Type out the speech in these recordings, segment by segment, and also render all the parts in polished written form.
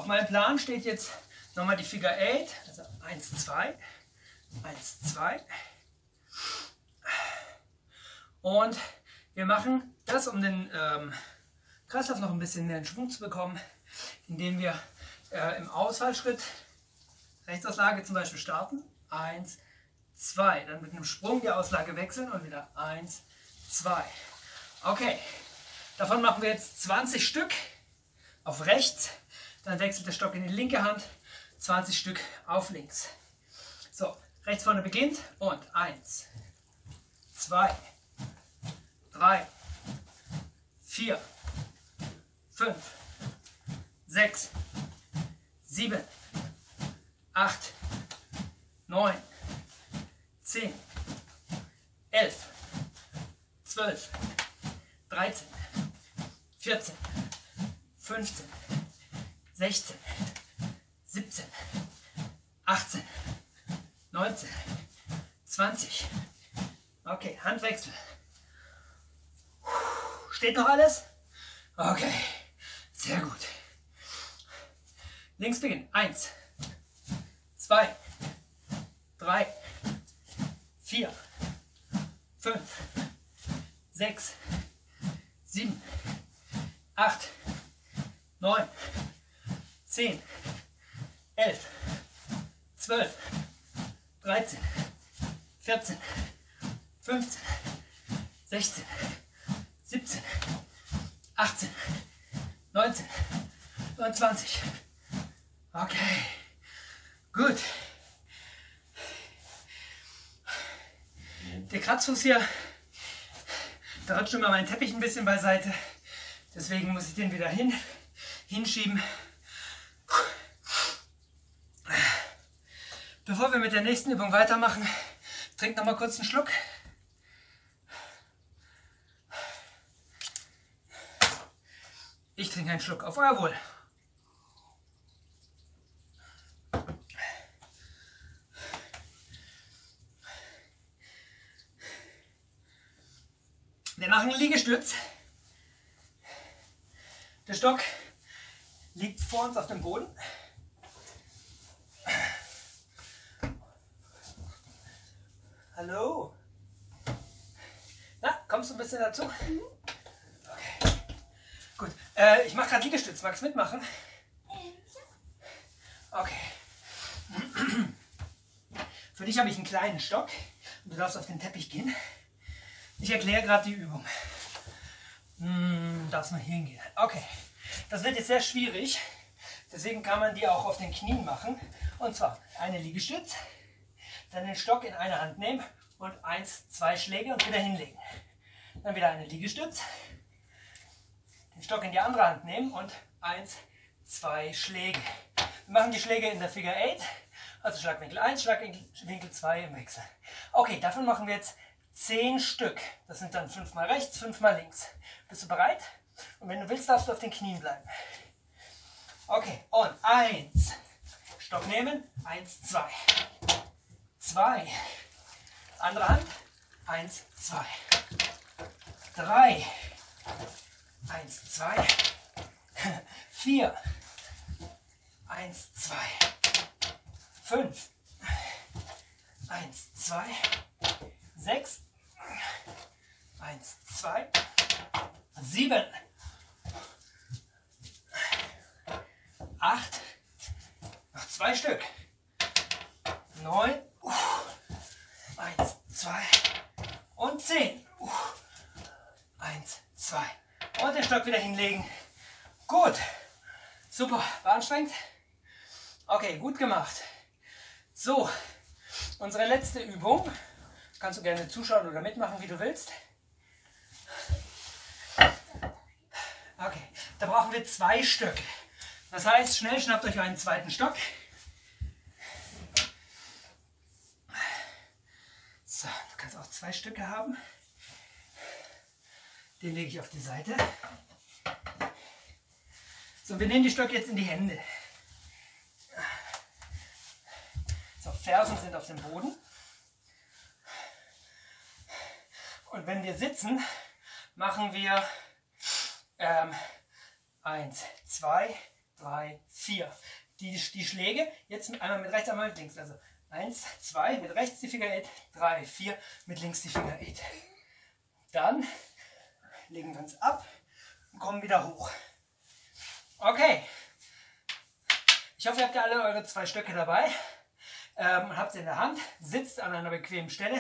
meinem Plan steht jetzt nochmal die Figure 8, also 1, 2, 1, 2. Und wir machen das, um den Kreislauf noch ein bisschen mehr in Schwung zu bekommen, indem wir im Ausfallschritt Rechtsauslage zum Beispiel starten. 1, 2. Dann mit einem Sprung die Auslage wechseln und wieder 1, 2. Okay, davon machen wir jetzt 20 Stück auf rechts. Dann wechselt der Stock in die linke Hand. 20 Stück auf links. So, rechts vorne beginnt und 1, 2, 3, 4, 5, 6, 7, 8, 9, 10, 11, 12, 13, 14, 15, 16, 17, 18, 19, 20. Okay, Handwechsel. Steht noch alles? Okay, sehr gut. Links beginnen. 1, 2, 3, 4, 5, 6, 7, 8, 9, 10, 11, 12, 13, 14, 15, 16, 17, 18, 19, 29. Okay, gut. Der Kratzfuß hier, da rutscht immer mein Teppich ein bisschen beiseite. Deswegen muss ich den wieder hinschieben. Bevor wir mit der nächsten Übung weitermachen, trink noch mal kurz einen Schluck. Ich trinke einen Schluck, auf euer Wohl. Wir machen einen Liegestütz. Der Stock liegt vor uns auf dem Boden. Hallo? Na, kommst du ein bisschen dazu? Okay. Gut. Ich mache gerade Liegestütz. Magst du mitmachen? Okay. Für dich habe ich einen kleinen Stock und du darfst auf den Teppich gehen. Ich erkläre gerade die Übung. Darfst mal hier hingehen. Okay. Das wird jetzt sehr schwierig. Deswegen kann man die auch auf den Knien machen. Und zwar eine Liegestütz. Dann den Stock in eine Hand nehmen und 1, 2 Schläge und wieder hinlegen. Dann wieder eine Liegestütz. Den Stock in die andere Hand nehmen und 1, 2 Schläge. Wir machen die Schläge in der Figure 8. Also Schlagwinkel 1, Schlagwinkel 2 im Wechsel. Okay, davon machen wir jetzt 10 Stück. Das sind dann 5 mal rechts, 5 mal links. Bist du bereit? Und wenn du willst, darfst du auf den Knien bleiben. Okay, und 1. Stock nehmen. 1, 2. 2. Andere Hand. 1, 2. 3. 1, 2. 4. 1, 2. 5. 1, 2. 6. 1, 2. 7. 8. Noch 2 Stück. 9. 1, 2. Und 10. 1, 2. Und den Stock wieder hinlegen. Gut. Super. War anstrengend? Okay, gut gemacht. So, unsere letzte Übung. Kannst du gerne zuschauen oder mitmachen, wie du willst. Okay, da brauchen wir 2 Stück. Das heißt, schnell schnappt euch einen zweiten Stock. So, du kannst auch 2 Stücke haben. Den lege ich auf die Seite. So, wir nehmen die Stöcke jetzt in die Hände. So, Fersen sind auf dem Boden. Und wenn wir sitzen, machen wir 1, 2, 3, 4. Die Schläge jetzt einmal mit rechts, einmal mit links. Also 1, 2 mit rechts die Figure 8, 3, 4 mit links die Figure 8. Dann legen wir uns ab und kommen wieder hoch. Okay. Ich hoffe, ihr habt ja alle eure 2 Stöcke dabei. Habt sie in der Hand, sitzt an einer bequemen Stelle.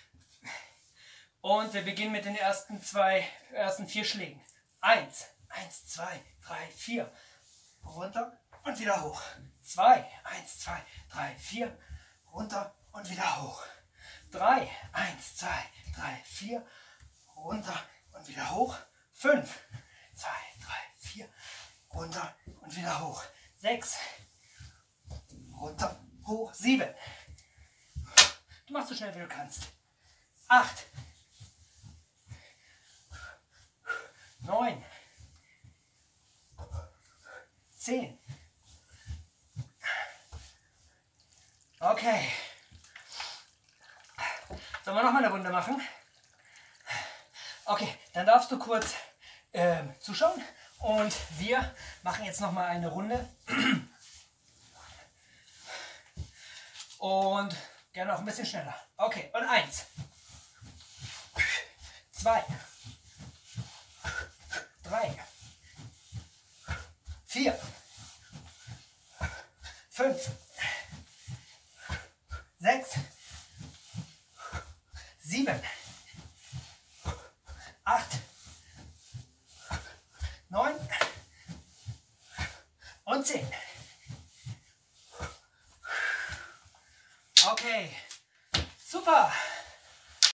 Und wir beginnen mit den ersten 4 Schlägen. 1, 2, 3, 4. Runter und wieder hoch. 2, 1, 2, 3, 4. Runter und wieder hoch. 3, 1, 2, 3, 4. Runter und wieder hoch. 5, 2, 3, 4. Runter und wieder hoch. 6. Runter, hoch. 7. Du machst so schnell wie du kannst. 8. 9. 10. Okay. Sollen wir noch mal eine Runde machen? Okay, dann darfst du kurz zuschauen und wir machen jetzt noch mal eine Runde. Und gerne auch ein bisschen schneller. Okay, und 1, 2, 3, 4, 5, 6, 7, 8, 9 und 10.